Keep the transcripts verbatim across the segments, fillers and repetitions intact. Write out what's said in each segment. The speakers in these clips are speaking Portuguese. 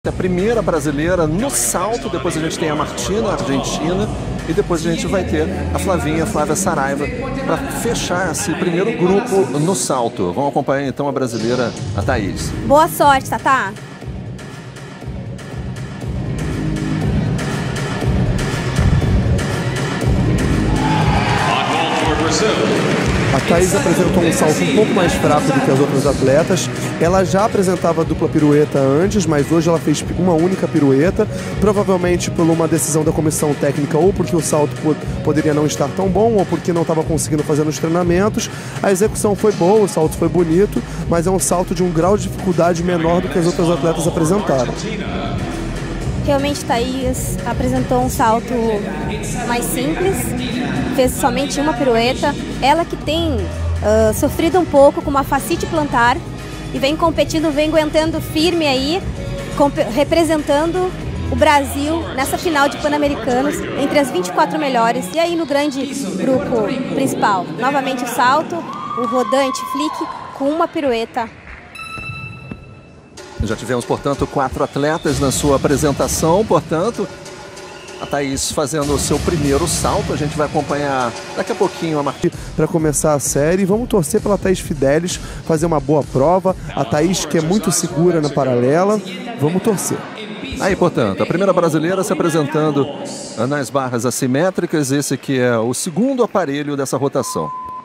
A primeira brasileira no salto, depois a gente tem a Martina, argentina, e depois a gente vai ter a Flavinha, Flávia Saraiva, para fechar esse primeiro grupo no salto. Vamos acompanhar então a brasileira, a Thaís. Boa sorte, Tatá! A Thaís apresentou um salto um pouco mais fraco do que as outras atletas. Ela já apresentava dupla pirueta antes, mas hoje ela fez uma única pirueta, provavelmente por uma decisão da comissão técnica, ou porque o salto poderia não estar tão bom, ou porque não estava conseguindo fazer nos treinamentos. A execução foi boa, o salto foi bonito, mas é um salto de um grau de dificuldade menor do que as outras atletas apresentaram. Realmente, Thaís apresentou um salto mais simples, fez somente uma pirueta. Ela que tem uh, sofrido um pouco com uma fascite plantar e vem competindo, vem aguentando firme aí, representando o Brasil nessa final de Pan-Americanos, entre as vinte e quatro melhores. E aí no grande grupo principal, novamente o salto, o rodante flick com uma pirueta. Já tivemos, portanto, quatro atletas na sua apresentação, portanto, a Thaís fazendo o seu primeiro salto. A gente vai acompanhar daqui a pouquinho a Martina para começar a série. Vamos torcer pela Thaís Fidelis fazer uma boa prova. A Thaís, que é muito segura na paralela, vamos torcer. Aí, portanto, a primeira brasileira se apresentando nas barras assimétricas. Esse que é o segundo aparelho dessa rotação.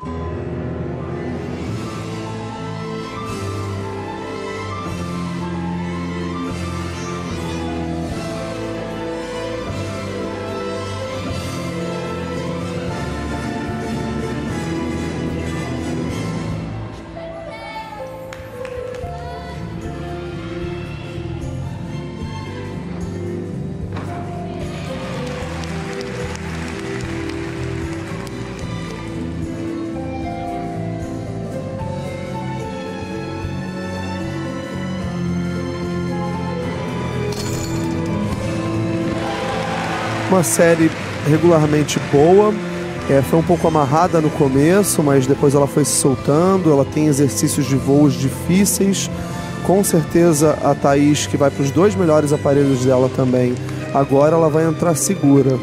Uma série regularmente boa, é, foi um pouco amarrada no começo, mas depois ela foi se soltando. Ela tem exercícios de voos difíceis. Com certeza a Thaís, que vai para os dois melhores aparelhos dela também, agora ela vai entrar segura.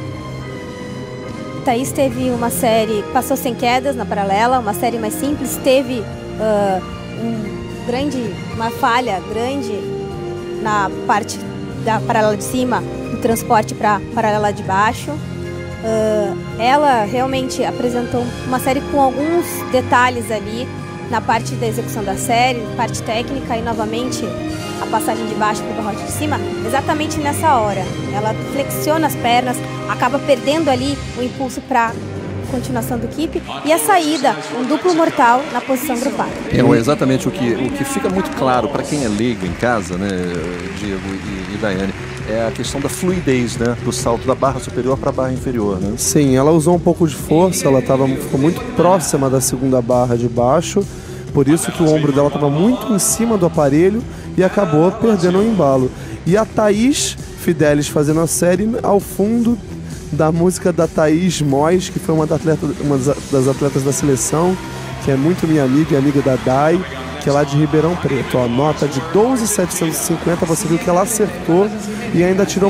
Thaís teve uma série, passou sem quedas na paralela, uma série mais simples, teve uh, um grande, uma falha grande na parte da paralela de cima, do transporte para a paralela de baixo. Uh, ela realmente apresentou uma série com alguns detalhes ali na parte da execução da série, parte técnica, e novamente a passagem de baixo para o barrote de cima, exatamente nessa hora. Ela flexiona as pernas, acaba perdendo ali o impulso para continuação do kipp, e a saída, um duplo mortal na posição grupal. É exatamente o que, o que fica muito claro para quem é leigo em casa, né, Diego e, e Daiane, é a questão da fluidez, né, do salto da barra superior para a barra inferior, né? Sim, ela usou um pouco de força, ela tava, ficou muito próxima da segunda barra de baixo, por isso que o ombro dela estava muito em cima do aparelho e acabou perdendo o embalo. E a Thaís Fidelis fazendo a série ao fundo da música da Thaís Mois, que foi uma, da atleta, uma das atletas da seleção, que é muito minha amiga e amiga da Dai, que é lá de Ribeirão Preto. Ó, nota de doze mil setecentos e cinquenta, você viu que ela acertou e ainda tirou...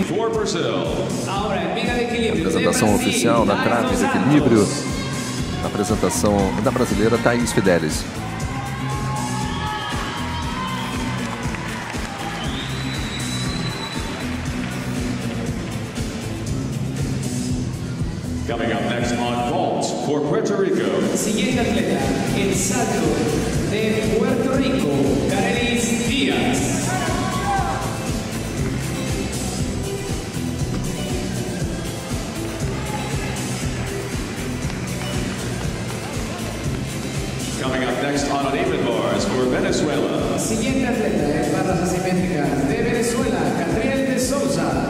Apresentação oficial da trave de equilíbrio, apresentação da brasileira Thaís Fidelis. Coming up next on vault for Puerto Rico. Siguiente atleta, el salto de Puerto Rico, Carelis Díaz. Coming up next on uneven bars for Venezuela. Siguiente atleta en barras asimétricas de Venezuela, Catriel de Souza.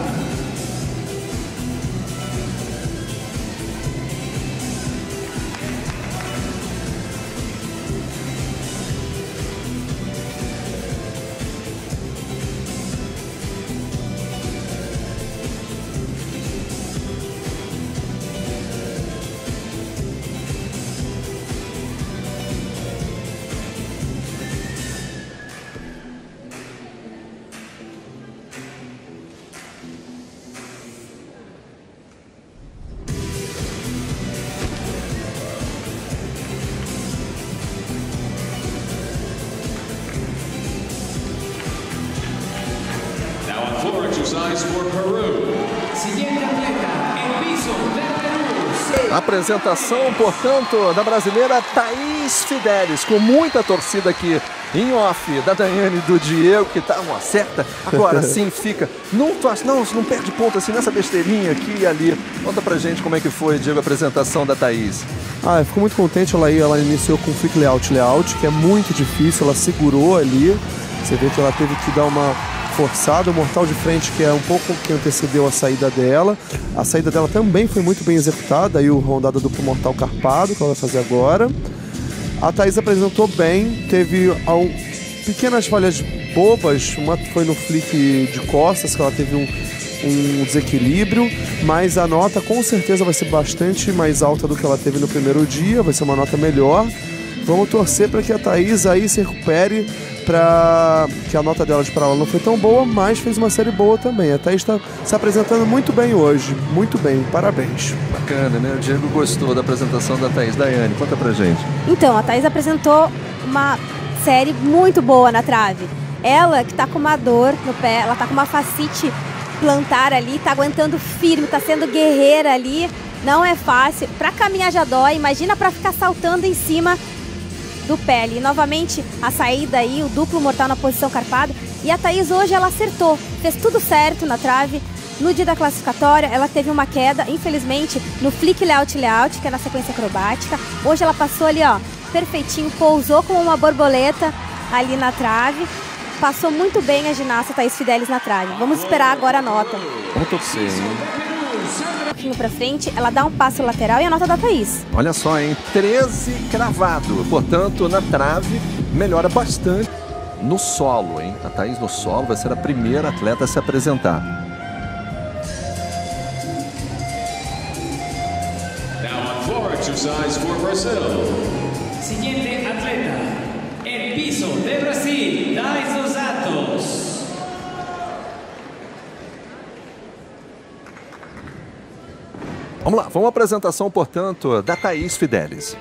exercise for Peru. Siguiente atleta, el piso de Perú. Apresentação, portanto, da brasileira Thaís Fidelis, com muita torcida aqui em off, da Daiane e do Diego, que tá uma certa. Agora sim fica. Não, não, não perde ponto assim nessa besteirinha aqui e ali. Conta pra gente como é que foi, Diego, a apresentação da Thaís. Ah, eu fico muito contente. Ela, ela iniciou com flick layout layout, que é muito difícil. Ela segurou ali. Você vê que ela teve que dar uma forçada. O mortal de frente, que é um pouco que antecedeu a saída dela. A saída dela também foi muito bem executada. Aí o rondada duplo mortal carpado, que ela vai fazer agora. A Thaís apresentou bem, teve ao, pequenas falhas bobas. Uma foi no flick de costas, que ela teve um, um desequilíbrio, mas a nota com certeza vai ser bastante mais alta do que ela teve no primeiro dia, vai ser uma nota melhor. Vamos torcer para que a Thaís aí se recupere, para que a nota dela de para ela não foi tão boa, mas fez uma série boa também. A Thaís está se apresentando muito bem hoje, muito bem, parabéns. Bacana, né? O Diego gostou da apresentação da Thaís. Daiane, conta pra gente. Então, a Thaís apresentou uma série muito boa na trave. Ela que tá com uma dor no pé, ela tá com uma fascite plantar ali, tá aguentando firme, tá sendo guerreira ali. Não é fácil. Pra caminhar já dói, imagina pra ficar saltando em cima do pé ali. Novamente a saída aí, o duplo mortal na posição carpada. E a Thaís hoje ela acertou, fez tudo certo na trave. No dia da classificatória ela teve uma queda, infelizmente, no flick layout layout, que é na sequência acrobática. Hoje ela passou ali, ó, perfeitinho, pousou como uma borboleta ali na trave. Passou muito bem a ginasta Thaís Fidelis na trave. Vamos esperar agora a nota. Vamos torcer, hein? Um pouquinho pra frente, ela dá um passo lateral e a nota da Thaís. Olha só, hein? treze cravado. Portanto, na trave, melhora bastante. No solo, hein? A Thaís no solo vai ser a primeira atleta a se apresentar. Now on floor exercise for Brazil. Siguiente atleta, el piso de Brasil, Thais dos Santos. Vamos lá, vamos à apresentação, portanto, da Thaís Fidelis.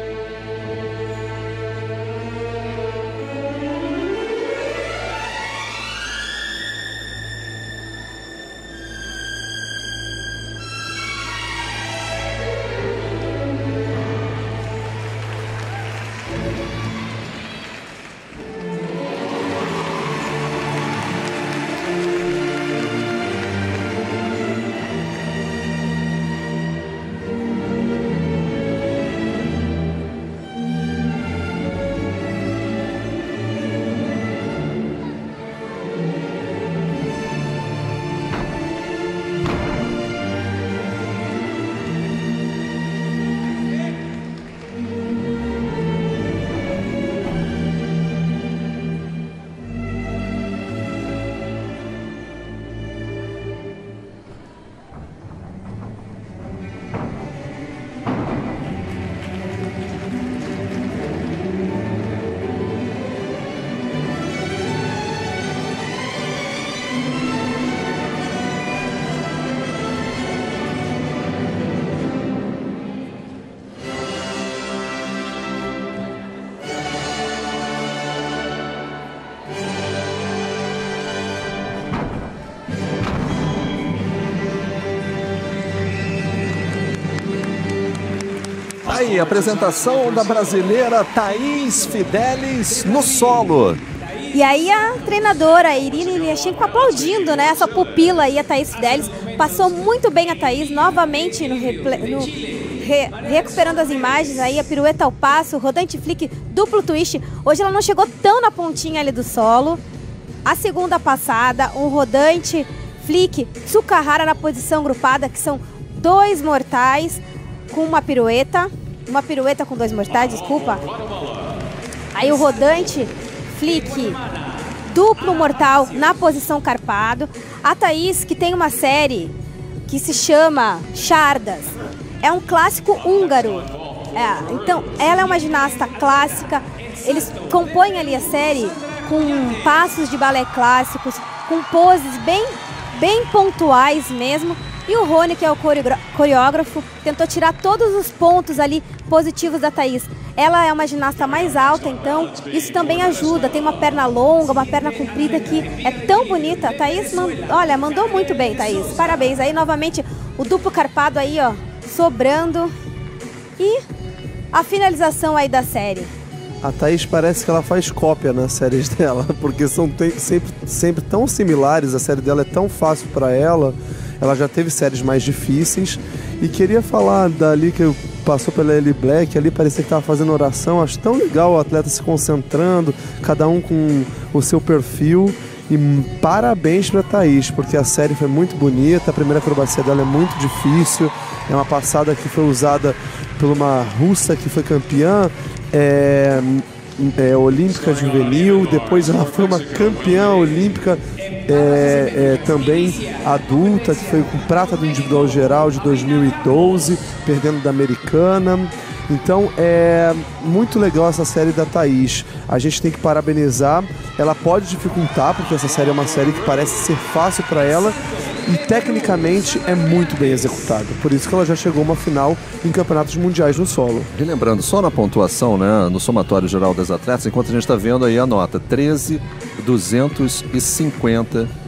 Aí, apresentação da brasileira Thaís Fidelis no solo. E aí a treinadora, a Irina Iliashenko, aplaudindo, né? Essa pupila aí, a Thaís Fidelis. Passou muito bem a Thaís, novamente no, replay, no re, recuperando as imagens aí, a pirueta ao passo, rodante flick, duplo twist. Hoje ela não chegou tão na pontinha ali do solo. A segunda passada, um rodante flick, Tsukahara na posição grupada, que são dois mortais com uma pirueta. Uma pirueta com dois mortais, desculpa. Aí o rodante flick duplo mortal na posição carpado. A Thaís, que tem uma série que se chama Chardas, é um clássico húngaro. É, então, ela é uma ginasta clássica. Eles compõem ali a série com passos de balé clássicos, com poses bem, bem pontuais mesmo. E o Rony, que é o coreógrafo, tentou tirar todos os pontos ali positivos da Thaís. Ela é uma ginasta mais alta, então isso também ajuda. Tem uma perna longa, uma perna comprida que é tão bonita. Thaís, man... olha, mandou muito bem, Thaís. Parabéns. Aí, novamente, o duplo carpado aí, ó, sobrando. E a finalização aí da série. A Thaís parece que ela faz cópia nas séries dela, porque são sempre, sempre tão similares, a série dela é tão fácil para ela, ela já teve séries mais difíceis, e queria falar dali que passou pela Ellie Black, ali parecia que estava fazendo oração, acho tão legal o atleta se concentrando, cada um com o seu perfil, e parabéns para a Thaís, porque a série foi muito bonita, a primeira acrobacia dela é muito difícil, é uma passada que foi usada por uma russa que foi campeã, É, é, olímpica juvenil, depois ela foi uma campeã olímpica é, é, também adulta, que foi com prata do individual geral de dois mil e doze, perdendo da americana. Então é muito legal essa série da Thaís, a gente tem que parabenizar. Ela pode dificultar, porque essa série é uma série que parece ser fácil para ela, e tecnicamente é muito bem executada. Por isso que ela já chegou a uma final em campeonatos mundiais no solo. E lembrando, só na pontuação, né, no somatório geral das atletas, enquanto a gente está vendo aí a nota, treze mil duzentos e cinquenta